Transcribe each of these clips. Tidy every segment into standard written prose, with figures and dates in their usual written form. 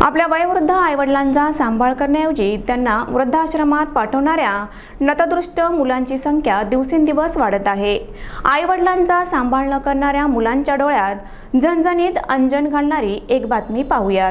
आपल्या वयोवृद्ध आईवडिलांचा सांभाळ करण्याऐवजी त्यांना वृद्धाश्रमात पाठवणाऱ्या नतदृष्ट मुलांची संख्या दिवसेंदिवस वाढत आहे। आईवडिलांचा सांभाळ न करणाऱ्या मुलांच्या डोळ्यात झणझणीत अंजन घालणारी एक बातमी पाहूयात।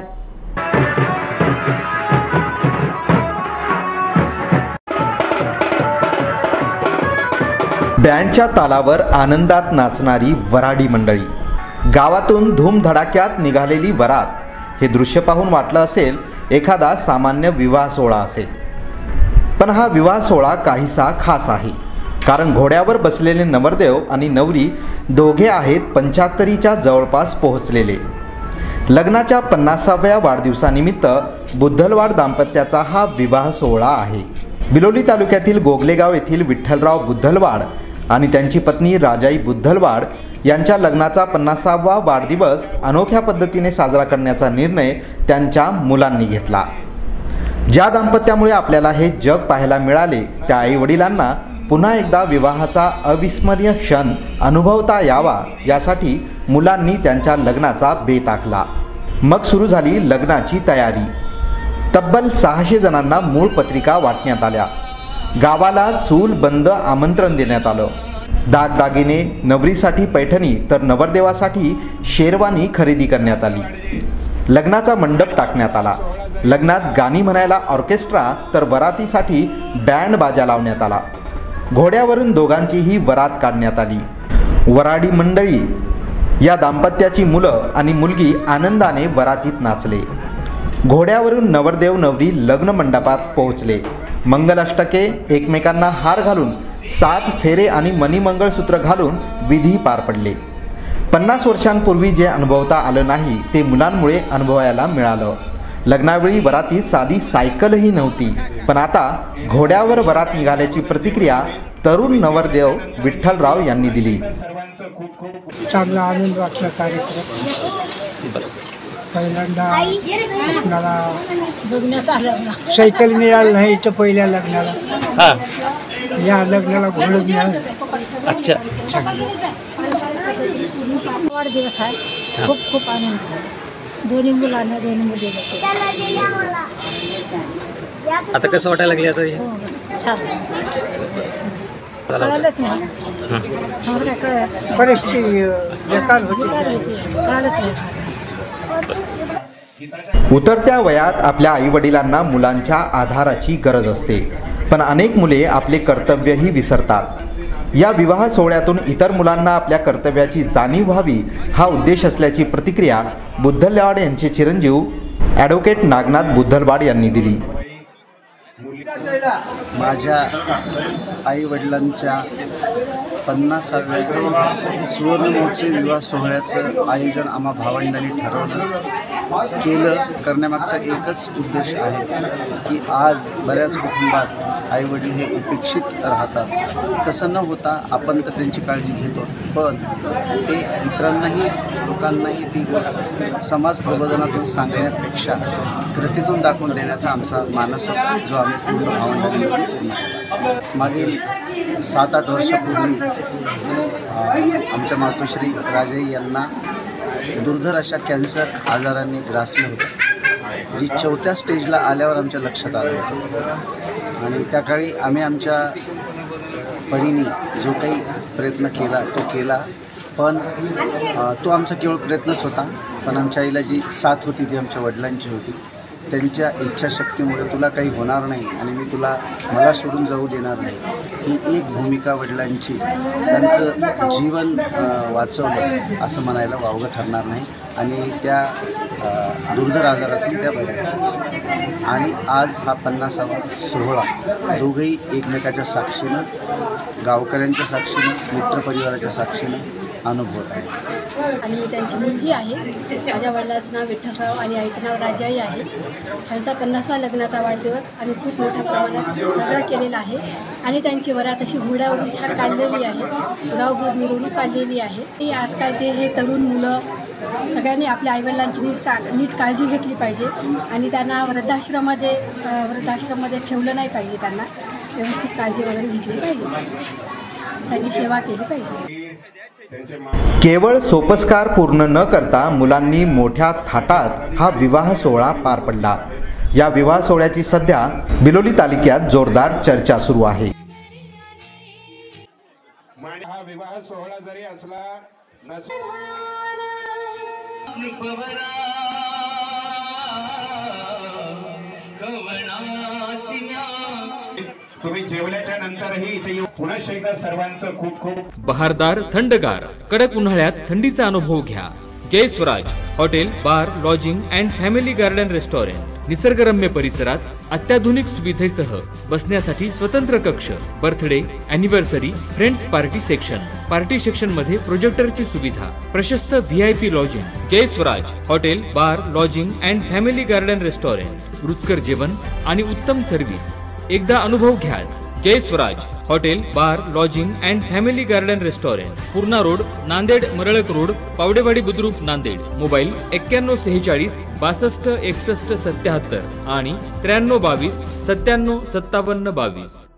बँडच्या तालावर आनंदात नाचणारी वराडी मंडळी, गावातून धूमधडाक्यात निघालेली वरात। हे दृश्य पाहून वाटलं असेल एखादा सामान्य विवाह सोहळा असेल, पण हा विवाह सोहळा काहीसा खास आहे। कारण घोड्यावर बसलेले नवरदेव आणि नवरी दोघे आहेत 75च्या जवळपास पोहोचलेले। लग्नाच्या 50व्या वाढदिवसानिमित्त बुद्धलवाड दाम्पत्याचा हा विवाह सोहळा आहे। बिलोली तालुक्यातील गोगलेगाव येथील विठ्ठलराव बुद्धलवाड आणि त्यांची पत्नी राजाई बुद्धलवाड यांच्या लग्नाचा 50वा वाढदिवस अनोख्या पद्धतीने साजरा करण्याचा निर्णय त्यांच्या मुलांनी घेतला। ज्या दाम्पत्यामुळे आपल्याला हे जग पाहायला मिळाले, त्या आईवडिलांना पुन्हा एकदा विवाहाचा अविस्मरणीय क्षण अनुभवता यावा यासाठी मुलांनी त्यांच्या लग्नाचा बेत आखला। मग सुरू झाली लग्नाची तयारी। तब्बल 600 जणांना मूळ पत्रिका वाटण्यात आल्या। गावाला चूल बंद आमंत्रण देण्यात आलं। दागदागिने, नवरीसाठी पैठणी तर नवरदेवासाठी शेरवानी खरेदी करण्यात आली। लग्नाचा मंडप टाकण्यात आला। लग्नात गाणी म्हणायला ऑर्केस्ट्रा तर वरातीसाठी बँड बाजा लावण्यात आला। घोड्यावरून दोघांचीही वरात काढण्यात आली। वराडी मंडळी या दाम्पत्याची मुलं आणि मुलगी आनंदाने वरातीत नाचले। घोड्यावरून नवरदेव नवरी लग्न मंडपात पोहोचले। मंगलाष्टके, एकमेकांना हार घालून 7 फेरे आणि मणिमंगळसूत्र घालून विधी पार पडले। 50 वर्षांपूर्वी जे अनुभवता आलं नाही ते मुलांमुळे अनुभवायला मिळालं। लग्नावेळी वरातीत साधी सायकलही नव्हती, पण आता घोड्यावर वरात निघाल्याची प्रतिक्रिया तरुण नवरदेव विठ्ठलराव यांनी दिली। चांगला आनंद वाटला कार्यक्रम। पहिल्यांदा आपल्याला बघण्यात आलं, सायकल मिळाली नाही इथं पहिल्या लग्नाला। या लग्नाला घोडं मिळालं। अच्छा, वाढदिवस आहे, खूप खूप आनंद झाला। दोन्ही मुलांना दोन्ही मुली आता कसं वाटायला लागले? आता छान कळालंच नाही, परिस्थिती बेकार होती, कळालंच नाही। उतरत्या वयात आपल्या आईवडिलांना मुलांच्या आधाराची गरज असते, पण अनेक मुले आपले कर्तव्यही विसरतात। या विवाह सोहळ्यातून इतर मुलांना आपल्या कर्तव्याची जाणीव व्हावी हा उद्देश असल्याची प्रतिक्रिया बुद्धलवाड यांचे चिरंजीव ॲडव्होकेट नागनाथ बुद्धलवाड यांनी दिली। माझ्या आईवडिलांच्या 50व्या सुवर्णमहोत्सवी विवाह सोहळ्याचं आयोजन आम्हा भावंडांनी केलं। करण्यामागचा एकच उद्देश आहे की आज बऱ्याच कुटुंबात आईवडील हे उपेक्षित राहतात। तसं न होता आपण तर त्यांची काळजी घेतो, पण ते इतरांनाही लोकांनाही ती समाज प्रबोधनातून सांगण्यापेक्षा कृतीतून दाखवून देण्याचा आमचा मानस होता, जो आम्ही पूर्ण भावंडांनी मागील 7-8 वर्षापूर्वी आमच्या मातोश्री राजाई यांना दुर्धर अशा कॅन्सर आजारांनी ग्रासलं होतं, जी 4थ्या स्टेजला आल्यावर आमच्या लक्षात आलं होतं। आणि त्या काळी आम्ही आमच्या परीने जो काही प्रयत्न केला तो केला, पण तो आमचा केवळ प्रयत्नच होता। पण आमच्या आईला जी साथ होती ती आमच्या वडिलांची होती। त्यांच्या इच्छाशक्तीमुळे तुला काही होणार नाही आणि मी मला सोडून जाऊ देणार नाही, ही एक भूमिका वडिलांची त्यांचं जीवन वाचवलं असं म्हणायला वावगं ठरणार नाही। आणि त्या दुर्धर आजारातून त्या बऱ्या। आणि आज हा 50वा सोहळा दोघंही एकमेकाच्या साक्षीनं, गावकऱ्यांच्या साक्षीनं, मित्रपरिवाराच्या साक्षीनं अनुभवत आहे। आणि त्यांची मुलगी आहे, माझ्या वडिलांचं नाव विठ्ठलराव आणि आईचं नाव राजाई आहे। त्यांचा 50वा लग्नाचा वाढदिवस आम्ही खूप मोठ्या प्रमाणात साजरा केलेला आहे। आणि त्यांची वरात अशी घोड्यावरून छान काढलेली आहे, गावभर मिरवणूक काढलेली आहे। आजकालचे हे तरुण मुलं सगळ्यांनी आपल्या आईवडिलांची नीट काळजी घेतली पाहिजे आणि त्यांना वृद्धाश्रमामध्ये ठेवलं नाही पाहिजे, त्यांना व्यवस्थित काळजी वगैरे घेतली पाहिजे। त्यांची सेवा केली पाहिजे. केवळ सोपस्कार पूर्ण न करता मुलांनी मोठ्या थाटात हा विवाह सोहळा पार पडला. या विवाह सोहळ्याची सध्या बिलोली तालुक्यात जोरदार चर्चा सुरू आहे. हा विवाह सोहळा जरी असला तुम्ही जेवल्याच्या नंतरही इथे पुन्हा एकदा सर्वांचं खूप खूप बहारदार थंडगार कडक उन्हाळ्यात थंडीचा अनुभव घ्या. Jai Swaraj hotel bar lodging and family garden restaurant. निसर्गरम्य परिसरात अत्याधुनिक सुविधेसह बसण्यासाठी स्वतंत्र कक्ष, birthday, anniversary, friends party section. Party section मध्ये प्रोजेक्टरची सुविधा, प्रशस्त VIP lodging. Jai Swaraj hotel bar lodging and family garden restaurant. रुचकर जेवण आणि उत्तम सर्व्हिस. एकदा अनुभव घ्याच. Jai Swaraj hotel bar lodging and family garden restaurant. Purna road, Nanded Maralak road, Pawdewadi Budruk, Nanded. Mobile 9146 62 61 77 आणि 93 22 97 57 22.